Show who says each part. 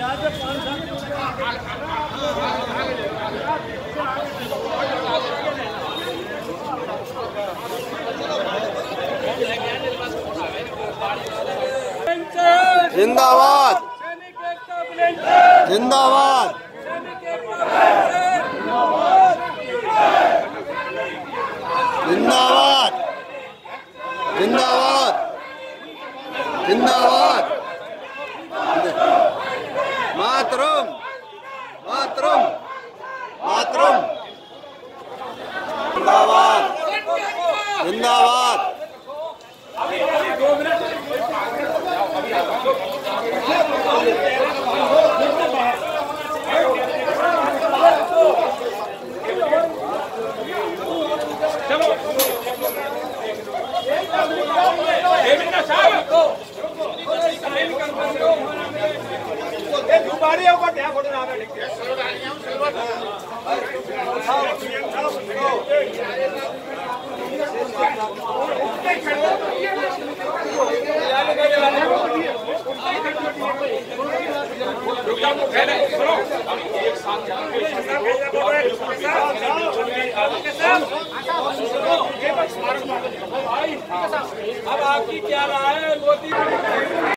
Speaker 1: जिंदाबाद जिंदाबाद जिंदाबाद जिंदाबाद जिंदाबाद मातरम मातरम मातरम जिंदाबाद जिंदाबाद
Speaker 2: अब आपकी क्या राय है?